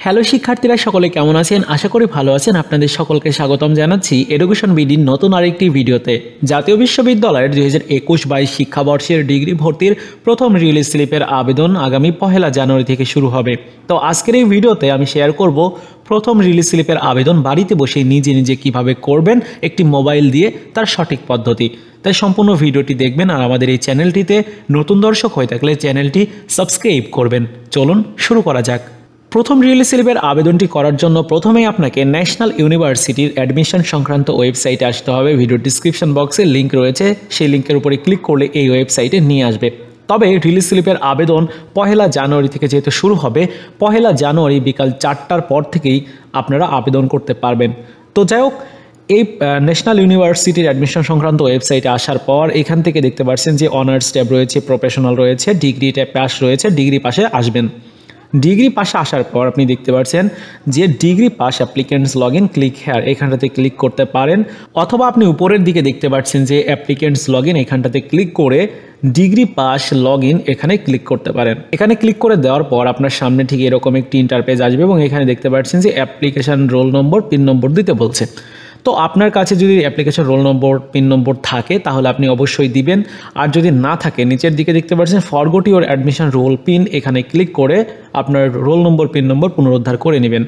Hello শিক্ষার্থীরা সকলে কেমন আছেন? আশা করি ভালো আছেন। আপনাদের সকলকে স্বাগতম জানাচ্ছি এডুকেশন বিডির নতুন আরেকটি ভিডিওতে। জাতীয় বিশ্ববিদ্যালয়ের 2021-22 শিক্ষাবর্ষের ডিগ্রি ভর্তির প্রথম রিলিজ স্লিপের আবেদন আগামী 1 জানুয়ারি থেকে শুরু হবে। তো আজকের এই ভিডিওতে আমি শেয়ার করব প্রথম রিলিজ স্লিপের আবেদন বাড়িতে বসে নিজে নিজে কিভাবে করবেন একটি মোবাইল দিয়ে, তার সঠিক পদ্ধতি। তাই সম্পূর্ণ ভিডিওটি দেখবেন আর আমাদের এই চ্যানেলটিতে নতুন দর্শক হয়ে থাকলে চ্যানেলটি সাবস্ক্রাইব করবেন। চলুন শুরু করা যাক। প্রথম রিলিজ স্লিপের আবেদনটি করার জন্য প্রথমেই আপনাকে ন্যাশনাল ইউনিভার্সিটির অ্যাডমিশন সংক্রান্ত ওয়েবসাইটে আসতে হবে। ভিডিও ডিসক্রিপশন বক্সে লিঙ্ক রয়েছে, সেই লিঙ্কের উপরে ক্লিক করলে এই ওয়েবসাইটে নিয়ে আসবে। তবে রিলিজ স্লিপের আবেদন 1 জানুয়ারি থেকে যেহেতু শুরু হবে, 1 জানুয়ারি বিকাল 4টার পর থেকেই আপনারা আবেদন করতে পারবেন। তো যাই হোক, এই ন্যাশনাল ইউনিভার্সিটির অ্যাডমিশন সংক্রান্ত ওয়েবসাইটে আসার পর এখান থেকে দেখতে পাচ্ছেন যে অনার্স ট্যাব রয়েছে, প্রফেশনাল রয়েছে, ডিগ্রি ট্যাব পাস রয়েছে। ডিগ্রি পাশে আসবেন। ডিগ্রি পাশে আসার পর আপনি দেখতে পাচ্ছেন যে degree pass applicants log in, click here, এখানটাতে ক্লিক করতে পারেন। অথবা আপনি উপরের দিকে দেখতে পাচ্ছেন যে অ্যাপ্লিকেন্টস লগ ইন, এখানটাতে ক্লিক করে ডিগ্রি পাস লগ ইন এখানে ক্লিক করতে পারেন। এখানে ক্লিক করে দেওয়ার পর আপনার সামনে ঠিক এরকম একটি ইন্টারপেজ আসবে এবং এখানে দেখতে পাচ্ছেন যে application roll number, pin number দিতে বলছে। তো আপনার কাছে যদি application roll number, pin number থাকে তাহলে আপনি অবশ্যই দিবেন। আর যদি না থাকে, নিচের দিকে দেখতে পাচ্ছেন forgot your admission roll pin, এখানে ক্লিক করে আপনার রোল নম্বর, পিন নম্বর পুনরুদ্ধার করে নেবেন।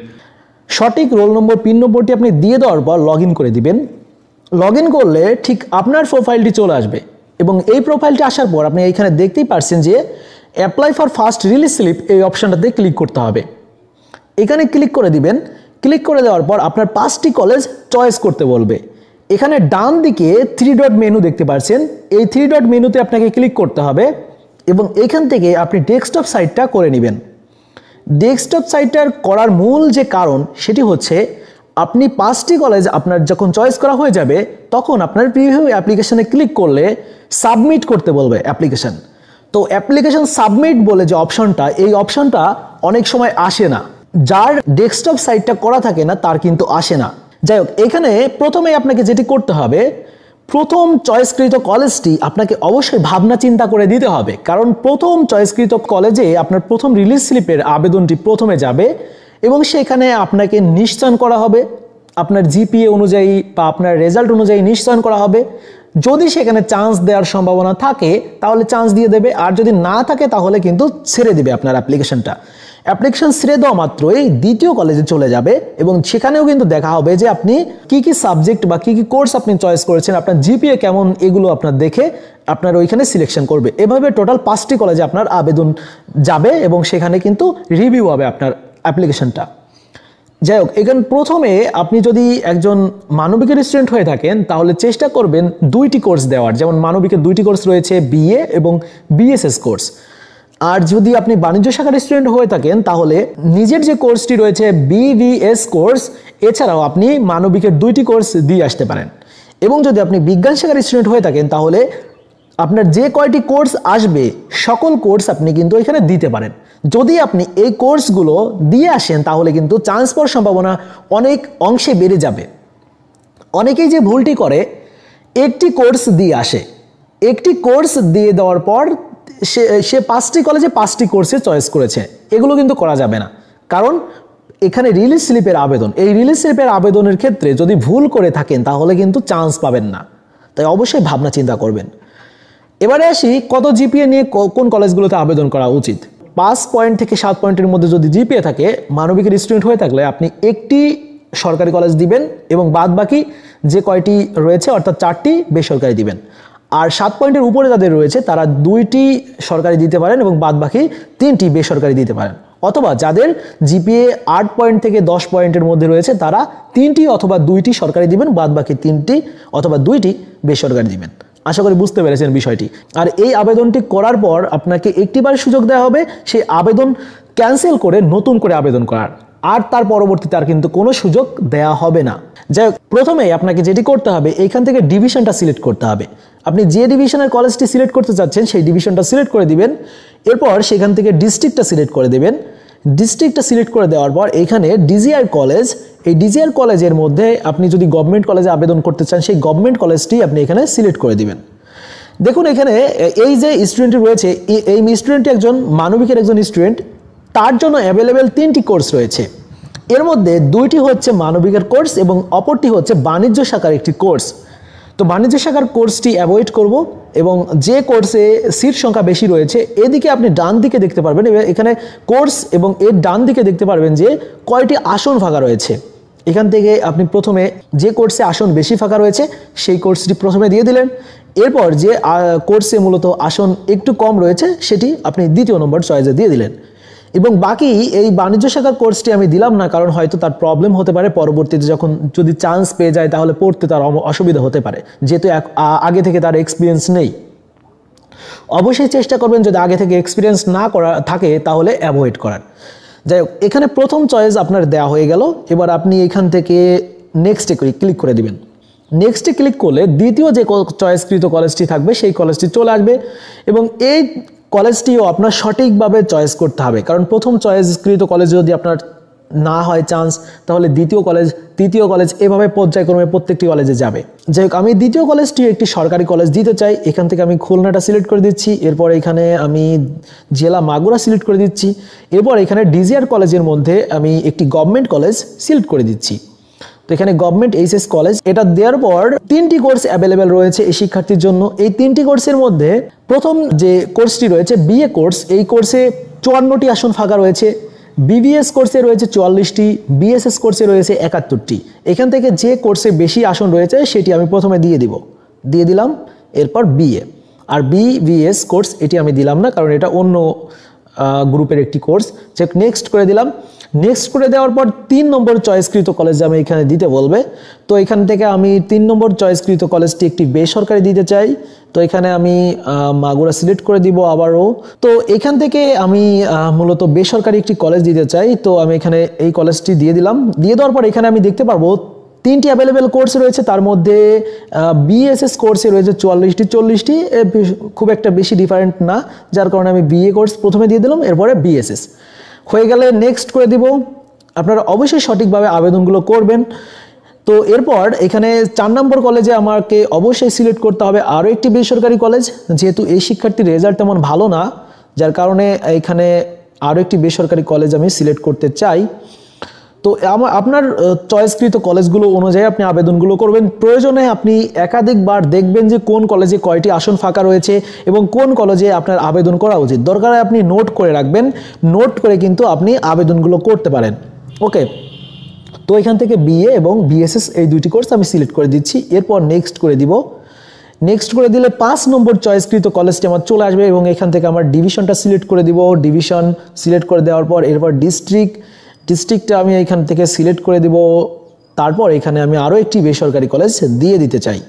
সঠিক রোল নম্বর, পিন নম্বরটি আপনি দিয়ে দেওয়ার পর লগ ইন করে দিবেন। লগ ইন করলে ঠিক আপনার প্রোফাইলটি চলে আসবে এবং এই প্রোফাইলটি আসার পর আপনি এইখানে দেখতেই পাচ্ছেন যে apply for first release slip, এই অপশানটাতে ক্লিক করতে হবে। এখানে ক্লিক করে দিবেন। ক্লিক করে দেওয়ার পর আপনার 5টি কলেজ চয়েস করতে বলবে। এখানে ডান দিকে 3 ডট মেনু দেখতে পাচ্ছেন, এই 3 ডট মেনুতে আপনাকে ক্লিক করতে হবে এবং এখান থেকে আপনি ডেস্কটপ সাইটটা করে নেবেন। ডেস্কটপ সাইটটার করার মূল যে কারণ সেটি হচ্ছে আপনি 5টি কলেজ আপনার যখন চয়েস করা হয়ে যাবে তখন আপনার প্রিভিউ অ্যাপ্লিকেশনে ক্লিক করলে সাবমিট করতে বলবে অ্যাপ্লিকেশন। তো অ্যাপ্লিকেশন সাবমিট বলে যে অপশনটা, এই অপশনটা অনেক সময় আসে না, যার ডেস্কটপ সাইটটা করা থাকে না তার কিন্তু আসে না। যাই হোক, এখানে প্রথমে আপনাকে যেটি করতে হবে, প্রথম চয়েসকৃত কলেজটি আপনাকে অবশ্যই ভাবনা চিন্তা করে দিতে হবে, কারণ প্রথম চয়েসকৃত কলেজে আপনার প্রথম রিলিজ স্লিপের আবেদনটি প্রথমে যাবে এবং সেখানে আপনাকে নিশ্চয়ন করা হবে, আপনার জিপিএ অনুযায়ী বা আপনার রেজাল্ট অনুযায়ী নিশ্চয়ন করা হবে। যদি সেখানে চান্স দেওয়ার সম্ভাবনা থাকে তাহলে চান্স দিয়ে দেবে, আর যদি না থাকে তাহলে কিন্তু ছেড়ে দেবে আপনার অ্যাপ্লিকেশনটা। অ্যাপ্লিকেশন ছেড়ে দেওয়া মাত্রই দ্বিতীয় কলেজে চলে যাবে এবং সেখানেও কিন্তু দেখা হবে যে আপনি কি কি সাবজেক্ট বা কি কি কোর্স আপনি চয়েস করেছেন, আপনার জিপিএ কেমন, এগুলো আপনার দেখে আপনার ওইখানে সিলেকশন করবে। এভাবে টোটাল 5টি কলেজে আপনার আবেদন যাবে এবং সেখানে কিন্তু রিভিউ হবে আপনার অ্যাপ্লিকেশনটা। যাই হোক, এখানে প্রথমে আপনি যদি একজন মানবিকের স্টুডেন্ট হয়ে থাকেন তাহলে চেষ্টা করবেন 2টি কোর্স দেওয়ার, যেমন মানবিকের 2টি কোর্স রয়েছে, বিএ এবং বিএসএস কোর্স। আর যদি আপনি বাণিজ্য শাখার স্টুডেন্ট হয়ে থাকেন তাহলে নিজের যে কোর্সটি রয়েছে বিবিএস কোর্স, এছাড়াও আপনি মানবিকের 2টি কোর্স দিয়ে আসতে পারেন। এবং যদি আপনি বিজ্ঞান শাখার স্টুডেন্ট হয়ে থাকেন তাহলে আপনার যে কয়টি কোর্স আসবে সকল কোর্স আপনি কিন্তু এখানে দিতে পারেন। যদি আপনি এই কোর্সগুলো দিয়ে আসেন তাহলে কিন্তু চান্স পাওয়ার সম্ভাবনা অনেক অংশে বেড়ে যাবে। অনেকেই যে ভুলটি করে, একটি কোর্স দিয়ে আসে, একটি কোর্স দিয়ে দেওয়ার পর সে 5টি কলেজে 5টি কোর্সে চয়েস করেছে, এগুলো কিন্তু করা যাবে না। কারণ এখানে রিলিজ স্লিপের আবেদন, এই রিলিজ স্লিপের আবেদনের ক্ষেত্রে যদি ভুল করে থাকেন তাহলে কিন্তু চান্স পাবেন না। তাই অবশ্যই ভাবনা চিন্তা করবেন। এবারে আসি কত জিপিএ নিয়ে কোন কলেজগুলোতে আবেদন করা উচিত। 5 পয়েন্ট থেকে 7 পয়েন্টের মধ্যে যদি জিপিএ থাকে, মানবিকের স্টুডেন্ট হয়ে থাকলে আপনি একটি সরকারি কলেজ দিবেন এবং বাদ বাকি যে কয়টি রয়েছে অর্থাৎ 4টি বেসরকারি দিবেন। আর 7 পয়েন্টের উপরে যাদের রয়েছে তারা 2টি সরকারি দিতে পারেন এবং বাদ বাকি 3টি বেসরকারি দিতে পারেন। অথবা যাদের জিপিএ 8 পয়েন্ট থেকে 10 পয়েন্টের মধ্যে রয়েছে তারা 3টি অথবা 2টি সরকারি দিবেন, বাদ বাকি 3টি অথবা 2টি বেসরকারি দিবেন। আশা করি বুঝতে পেরেছেন বিষয়টি। আর এই আবেদনটি করার পর আপনাকে একটিবার সুযোগ দেওয়া হবে সেই আবেদন ক্যান্সেল করে নতুন করে আবেদন করার, আর তার পরবর্তীতে আর কিন্তু কোনো সুযোগ দেয়া হবে না। যাই হোক, প্রথমেই আপনাকে যেটি করতে হবে এইখান থেকে ডিভিশনটা সিলেক্ট করতে হবে। আপনি যে ডিভিশনের কলেজটি সিলেক্ট করতে চাচ্ছেন সেই ডিভিশনটা সিলেক্ট করে দিবেন। এরপর সেখান থেকে ডিস্ট্রিক্টটা সিলেক্ট করে দেবেন। ডিস্ট্রিক্টটা সিলেক্ট করে দেওয়ার পর এইখানে ডিজিআর কলেজ, এই ডিজিআর কলেজের মধ্যে আপনি যদি গভর্নমেন্ট কলেজে আবেদন করতে চান সেই গভর্নমেন্ট কলেজটি আপনি এখানে সিলেক্ট করে দিবেন। দেখুন এখানে এই যে স্টুডেন্টটি রয়েছে, এই স্টুডেন্টটি একজন মানবিকের একজন স্টুডেন্ট, তার জন্য অ্যাভেলেবেল 3টি কোর্স রয়েছে। এর মধ্যে দুইটি হচ্ছে মানবিকের কোর্স এবং অপরটি হচ্ছে বাণিজ্য শাখার একটি কোর্স। তো বাণিজ্য শাখার কোর্সটি অ্যাভয়েড করব এবং যে কোর্সে সিট সংখ্যা বেশি রয়েছে এদিকে আপনি ডান দিকে দেখতে পারবেন, এখানে কোর্স এবং এর ডান দিকে দেখতে পারবেন যে কয়টি আসন ফাঁকা রয়েছে। এখান থেকে আপনি প্রথমে যে কোর্সে আসন বেশি ফাঁকা রয়েছে সেই কোর্সটি প্রথমে দিয়ে দিলেন, এরপর যে কোর্সে মূলত আসন একটু কম রয়েছে সেটি আপনি দ্বিতীয় নম্বর চয়েসে দিয়ে দিলেন। এবং বাকি এই বাণিজ্য শাখার কোর্সটি আমি দিলাম না, কারণ হয়তো তার প্রবলেম হতে পারে, পরবর্তীতে যখন যদি চান্স পেয়ে যায় তাহলে পড়তে তার অসুবিধা হতে পারে, যেহেতু আগে থেকে তার এক্সপিরিয়েন্স নেই। অবশ্যই চেষ্টা করবেন যদি আগে থেকে এক্সপিরিয়েন্স না করা থাকে তাহলে অ্যাভয়েড করার। যাই হোক, এখানে প্রথম চয়েস আপনার দেওয়া হয়ে গেল। এবার আপনি এখান থেকে নেক্সটে ক্লিক করে দিবেন। নেক্সটে ক্লিক করলে দ্বিতীয় যে চয়েসকৃত কলেজটি থাকবে সেই কলেজটি চলে আসবে এবং এই কলেজটিও আপনার সঠিকভাবে চয়েস করতে হবে, কারণ প্রথম চয়েসকৃত কলেজ যদি আপনার না হয় চান্স তাহলে দ্বিতীয় কলেজ, তৃতীয় কলেজ, এভাবে পর্যায়ক্রমে প্রত্যেকটি কলেজে যাবে। যাই হোক, আমি দ্বিতীয় কলেজটি একটি সরকারি কলেজ দিতে চাই। এখান থেকে আমি খুলনাটা সিলেক্ট করে দিচ্ছি, এরপর এখানে আমি জেলা মাগুরা সিলেক্ট করে দিচ্ছি, এরপর এখানে ডিজিআর কলেজের মধ্যে আমি একটি গভর্নমেন্ট কলেজ সিলেক্ট করে দিচ্ছি। তো এখানে গভর্নমেন্ট এইচএস কলেজ এটা দেওয়ার পর 3টি কোর্স অ্যাভেলেবেল রয়েছে এই শিক্ষার্থীর জন্য। এই 3টি কোর্সের মধ্যে প্রথম যে কোর্সটি রয়েছে বিএ কোর্স, এই কোর্সে 54টি আসন ফাঁকা রয়েছে। বিবিএস কোর্সে রয়েছে 44টি, বিএসএস কোর্সে রয়েছে 71টি। এখান থেকে যে কোর্সে বেশি আসন রয়েছে সেটি আমি প্রথমে দিয়ে দিলাম। এরপর বিএ আর বিবিএস কোর্স এটি আমি দিলাম না, কারণ এটা অন্য গ্রুপের একটি কোর্স। যে নেক্সট করে দিলাম। নেক্সট করে দেওয়ার পর 3 নম্বর চয়েসকৃত কলেজ আমি এখানে দিতে বলবে। তো এখান থেকে আমি 3 নম্বর চয়েসকৃত কলেজটি একটি বেসরকারি দিতে চাই। তো এখানে আমি মাগুরা সিলেক্ট করে দিব আবারও। তো এখান থেকে আমি মূলত বেসরকারি একটি কলেজ দিতে চাই। তো আমি এখানে এই কলেজটি দিয়ে দিলাম। দিয়ে দেওয়ার পর এখানে আমি দেখতে পারবো 3টি অ্যাভেলেবেল কোর্স রয়েছে, তার মধ্যে বিএসএস কোর্সে রয়েছে 40টি, খুব একটা বেশি ডিফারেন্ট না, যার কারণে আমি বিএ কোর্স প্রথমে দিয়ে দিলাম, এরপরে বিএসএস হয়ে গেলে নেক্সট করে দিব। আপনারা অবশ্যই সঠিকভাবে আবেদনগুলো করবেন। তো এরপর এখানে 4 নম্বর কলেজে আমাকে অবশ্যই সিলেক্ট করতে হবে আরও একটি বেসরকারি কলেজ, যেহেতু এই শিক্ষার্থীর রেজাল্ট তেমন ভালো না, যার কারণে এখানে আরও একটি বেসরকারি কলেজ আমি সিলেক্ট করতে চাই। তো আপনার চয়েসকৃত কলেজগুলো অনুযায়ী আপনি আবেদনগুলো করবেন। প্রয়োজনে আপনি একাধিকবার দেখবেন যে কোন কলেজে কয়টি আসন ফাঁকা রয়েছে এবং কোন কলেজে আপনার আবেদন করা উচিত। দরকার হয় আপনি নোট করে রাখবেন, নোট করে কিন্তু আপনি আবেদনগুলো করতে পারেন। ওকে, তো এখান থেকে বিএ এবং বিএসএস এই 2টি কোর্স আমি সিলেক্ট করে দিচ্ছি। এরপর নেক্সট করে দিব। নেক্সট করে দিলে 5 নম্বর চয়েসকৃত কলেজটি আমার চলে আসবে এবং এখান থেকে আমার ডিভিশনটা সিলেক্ট করে দিব। ডিভিশন সিলেক্ট করে দেওয়ার পর এরপর ডিস্ট্রিক্টটা আমি এখান থেকে সিলেক্ট করে দিব। তারপর এখানে আমি আরও একটি বেসরকারি কলেজ দিয়ে দিতে চাই।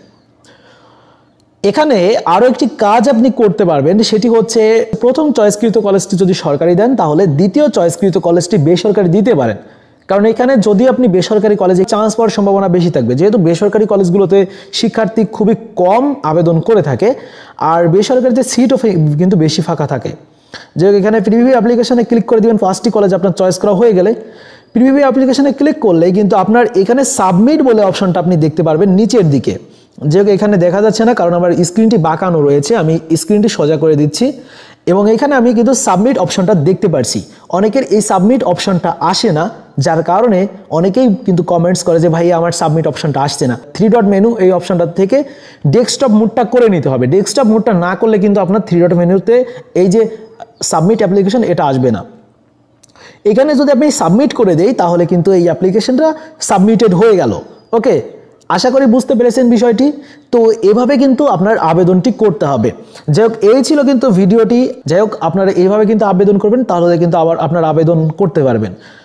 এখানে আরও একটি কাজ আপনি করতে পারবেন, সেটি হচ্ছে প্রথম চয়েসকৃত কলেজটি যদি সরকারি দেন তাহলে দ্বিতীয় চয়েসকৃত কলেজটি বেসরকারি দিতে পারেন, কারণ এখানে যদি আপনি বেসরকারি কলেজে চান্স পাওয়ার সম্ভাবনা বেশি থাকবে, যেহেতু বেসরকারি কলেজগুলোতে শিক্ষার্থী খুবই কম আবেদন করে থাকে আর বেসরকারিতে সিটও কিন্তু বেশি ফাঁকা থাকে। যে এখানে প্রিভিউ অ্যাপ্লিকেশনে ক্লিক করে দিবেন। 5টি কলেজ আপনার চয়েস করা হয়ে গেলে প্রিভিউ অ্যাপ্লিকেশনে ক্লিক করলে কিন্তু আপনার এখানে সাবমিট বলে অপশনটা আপনি দেখতে পারবেন নিচের দিকে। যে এখানে দেখা যাচ্ছে না, কারণ আমার স্ক্রিনটি বাঁকানো রয়েছে, আমি স্ক্রিনটি সোজা করে দিচ্ছি এবং এখানে আমি কিন্তু সাবমিট অপশনটা দেখতে পারছি। অনেকের এই সাবমিট অপশনটা আসে না, যার কারণে অনেকেই কিন্তু কমেন্টস করে যে ভাই আমার সাবমিট অপশনটা আসছে না। 3 ডট মেনু এই অপশনটা থেকে ডেস্কটপ মোডটা করে নিতে হবে। ডেস্কটপ মোডটা না করলে কিন্তু আপনার 3 ডট মেনুতে এই যে সাবমিট অ্যাপ্লিকেশন এটা আসবে না। এখানে যদি আপনি সাবমিট করে দেই তাহলে কিন্তু এই অ্যাপ্লিকেশনটা সাবমিটেড হয়ে গেল। ওকে, আশা করি বুঝতে পেরেছেন বিষয়টি। তো এভাবে কিন্তু আপনার আবেদনটি করতে হবে। যাই হোক, এই ছিল কিন্তু ভিডিওটি। যাই হোক, আপনারা এইভাবে কিন্তু আবেদন করবেন, তাহলে কিন্তু আবার আপনার আবেদন করতে পারবেন।